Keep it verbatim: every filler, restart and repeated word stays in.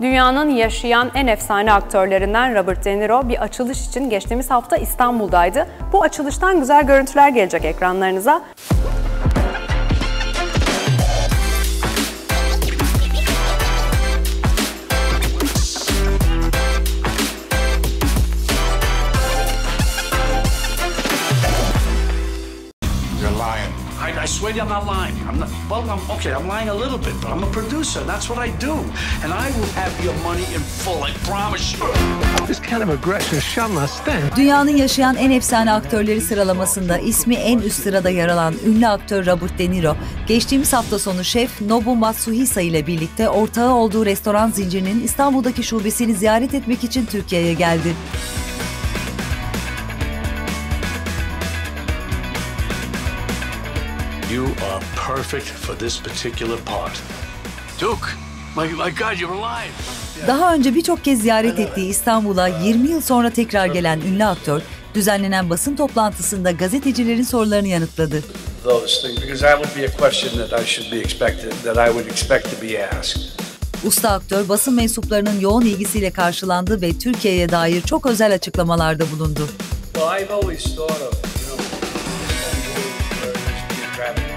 Dünyanın yaşayan en efsane aktörlerinden Robert De Niro bir açılış için geçtiğimiz hafta İstanbul'daydı. Bu açılıştan güzel görüntüler gelecek ekranlarınıza. I swear I'm not lying. I'm not, well, I'm, okay, I'm lying a little bit, but I'm a producer. That's what I do. And I will have your money in full, I promise you. This kind of aggression shall not stand. Dünyanın yaşayan en efsane aktörleri sıralamasında ismi en üst sırada yer alan ünlü aktör Robert De Niro, geçtiğimiz hafta sonu şef Nobu Matsuhisa ile birlikte ortağı olduğu restoran zincirinin İstanbul'daki şubesini ziyaret etmek için Türkiye'ye geldi. You are perfect for this particular part. Duke, my, my God, you're alive. Daha önce birçok kez ziyaret ettiği İstanbul'a yirmi yıl sonra tekrar gelen ünlü aktör, düzenlenen basın toplantısında gazetecilerin sorularını yanıtladı. Usta aktör basın mensuplarının yoğun ilgisiyle karşılandı ve Türkiye'ye dair çok özel açıklamalarda bulundu. Well, I've always thought of, you know, Istanbul, where there used to be a traffic